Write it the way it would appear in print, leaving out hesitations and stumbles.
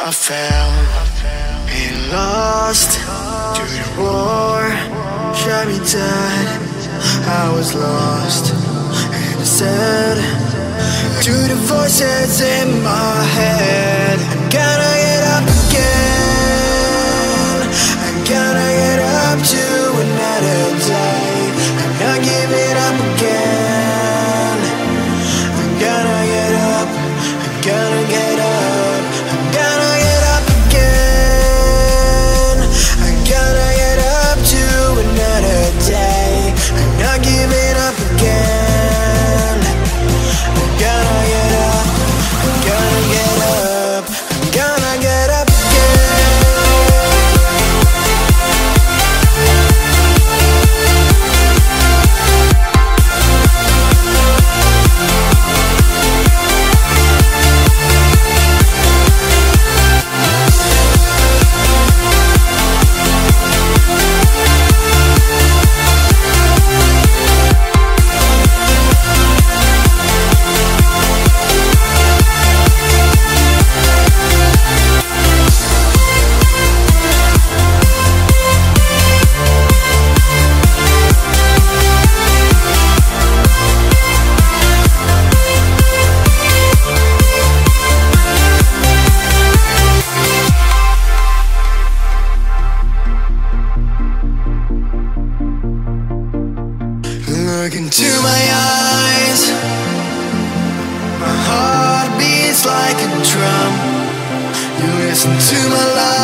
I fell and lost to the war. Shot me dead, I was lost. And I said to the voices in my head, I gotta get up again, I gotta get up to another day. I'm not giving up again. I gotta get up, I gotta get up, I gotta get up again. I gotta get up to another day. I'm not giving up again. I gotta get up, I gotta get up, I gotta get up Look into my eyes, my heart beats like a drum. You listen to my life.